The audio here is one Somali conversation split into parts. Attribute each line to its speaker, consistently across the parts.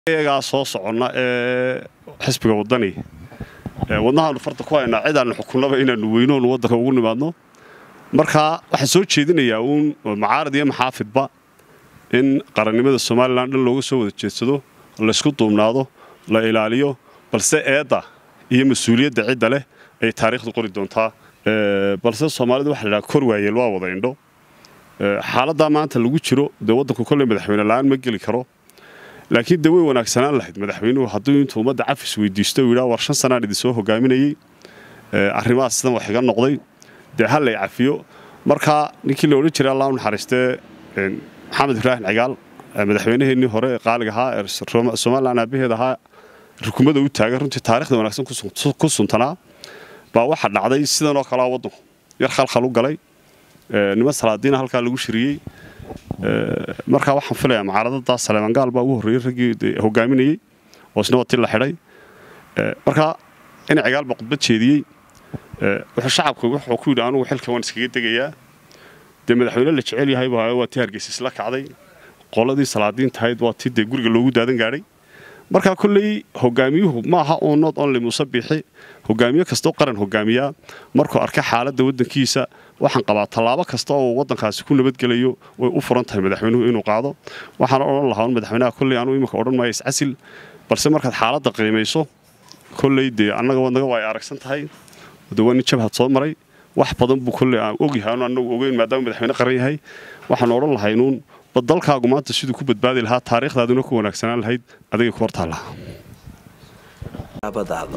Speaker 1: iyaga soo soconna xisbiga wadani wadnaha farta ku hayna cid aan xukunaba inaan weynoon wadanka ugu nimaadno marka waxa soo jeedinayaa mucaarad iyo maxaafidba in qarannimada Soomaaliland looga soo wada jeedsado la isku duubnaado la ilaaliyo balse eeda iyo mas'uuliyadda cid leh ay taariikhdu qori doontaa balse Soomaalidu waxa la kor waayay loo wada indho xaaladda maanta lagu jiro wadanku kulli madaxweyne la'aan ma gali karo laakiin way wanaagsanaan lahayd madaxweynuhu hadduu intuu ummadda cafis weydiisto uu war 5 sano idin soo hogaaminayay arrimahaas sidan wax iga noqday hal ay cafiyo marka ninkii la oran jiray Allah u naxariistay maxamed ibraahim cigaal madaxweynaheenii hore qaaliga ahaa Soomaaliland aabaheeda ahaa xukuumadda u taagan runtii taariikhda wanaagsan ku suntanaa baa waxa dhacday sidan oo kala wadanku yar khalkhal u galay nima salaadiina halka lagu shiriyay marka waxaan filayaa mucaaradada Saleeman Gaal baa ugu horeeyay ragii hogaaminayay oo isna wati la xiray marka in cigaal ba qudbad jeediyay wuxuu shacabku wuxuu ku yidhi anigu xilka waan iskaga degayaa madaxweyne la jecel yahay waa tii Hargeysa isla kacday qoladii salaadiin tahayd waa tii guriga loogu daadan gaaray marka kulli hogaamiyuhu ma aha oo not only musabixi hogaamiye kasto qaran hogaamiya markuu arka xaaladda wadankiisa waxaan qabaa talaabo kasta oo wadankaasi ku nabad galayo way u furan tahay madaxweynuhu inuu qaado waxaan oran lahaa madaxweynaha kulli aanu imika oran maayo iscasil balse markaad xaaladda qiimayso kulli annaga wanaga way aragsan tahay wadawani jabhad soo maray wax badan buu kulli aan ogyahay anagu ogeyn maadaama madaxweyne qaran yahay waxaan oran lahaa inuu badalkaagu maanta sidoo ku badbaadi lahaa taariikhdaaduna ku wanaagsanaan lahayd adiga ku hortaala
Speaker 2: abadaada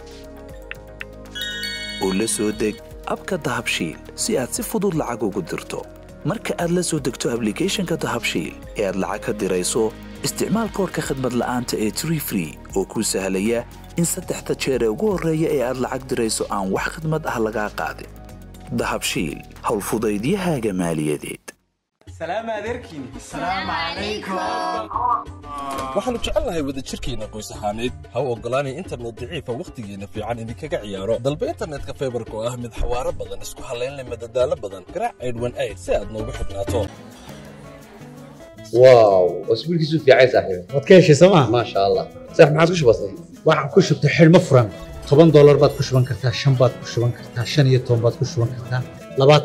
Speaker 2: oo la soo deg abka dahabshiil si aad si fudud lacag ugu dirto marka aad la soo degto applicationka dahabshiil ee aad lacag ka dirayso isticmaal koodka khidmad la'aanta ee Tree Free oo ku sahlaya in 3 jeer ugu horeeya ee aad lacag dirayso aan wax khidmad ah laga qaadin dahabshiil hawl fudaydiyahaaga maaliyadeed
Speaker 3: سلام عليكم السلام عليكم
Speaker 4: waxaanu jecelnahay wada jirkeena qoys ahaaneed ha u ogolaanay internet daciifa waqtigeena fiican in kaga ciyaaro dalba internetka fiberka oo ah mid xawaaro badan isku haleyn leh madadaalo badan garaac 818 si aad noogu xidhnaato
Speaker 5: واو اسبوعك في عايز صاحبي
Speaker 6: wadkeeshi sama
Speaker 5: ما شاء الله صح ما عادش بسيط
Speaker 6: waxaan ku shubtay xilmo furan $10 baad ku shuban kartaa 5 baad ku shuban kartaa 15 baad ku shuban kartaa